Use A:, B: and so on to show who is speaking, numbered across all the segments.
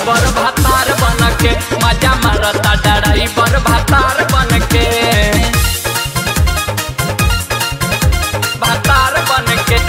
A: driver भातार बन के मजा मारता ड्राइवर भातार बन के भातार बन के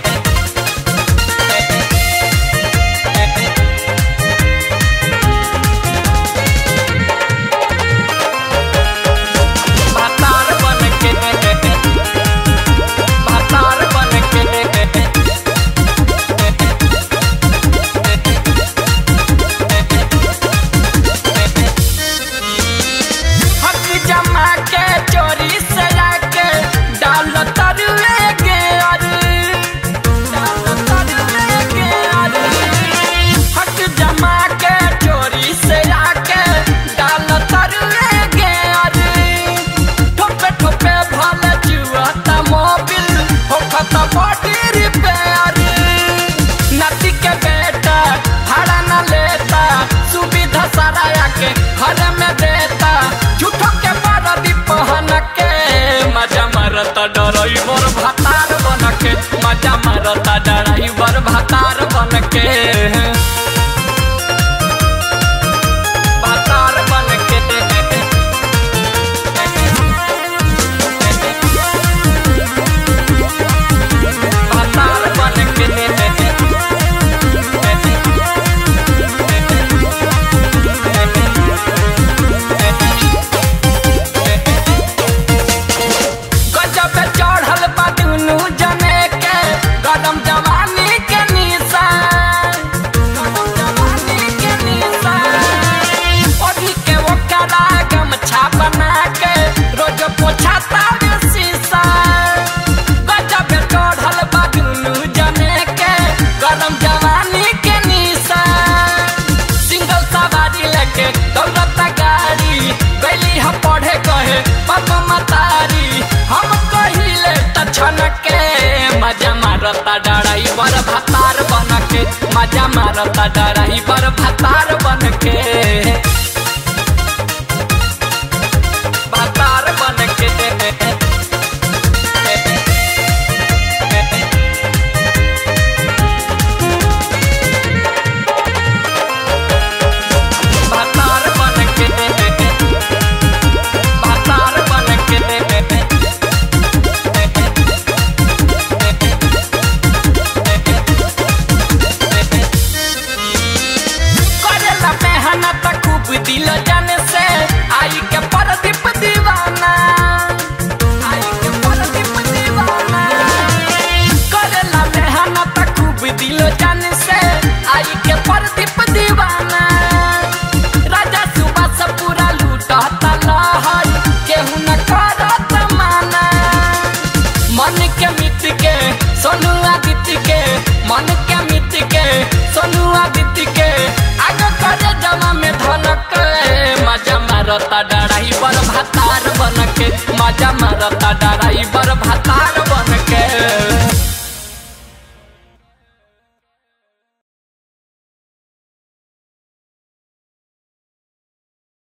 A: घर में देता झूठो के बरदी पहन के मजा मारता ड्राइवर भातार बन के मजा मारता ड्राइवर भातार बन के भातार बन के भातार बन के पढ़े कहे पापा मतारी हम कहिले तछन के मजा मारता ड्राइवर भातार बन के मजा मारता ड्राइवर भातार बन के भातार बन के दिल जाने से आई के परदीप दीवाना आई के परदीप दीवाना करेला मेहनत खूब दिल जाने से आई के परदीप दीवाना राजा सुबह से पूरा लूटता लहर केहू न करत माना मन के मिट के सोनू आदित्य के मन के मिट के सोनू आदित्य के आगे करे जमा में धनक मजा मारता ड्राइवर भातार बन के मजा मारता